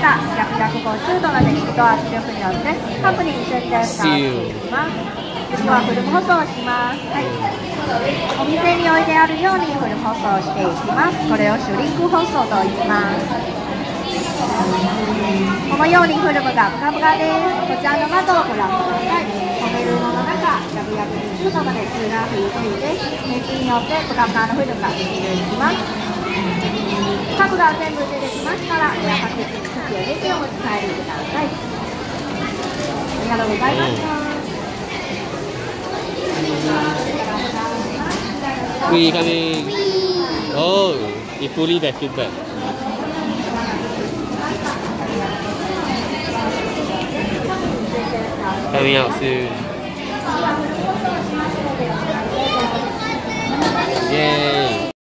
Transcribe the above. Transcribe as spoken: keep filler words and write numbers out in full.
が約ひゃくごじゅうどまで熱と圧力によってカップに設定していきます。次はフルム包装します。はい、お店に置いてあるようにフルム包装していきます。これをシュリンク包装と言います。このようにフルムがブカブカです。こちらの窓をご覧ください。このルームの中、約約にじゅうどまで急が吹いていて、熱によってブカブカのフルムができていきます。カップが全部出てきましたら、親かけに口を入れてお持ち帰りください。ありがとうございました。 We coming. Oh, it fully vacuumed back. Coming out soon. Yay!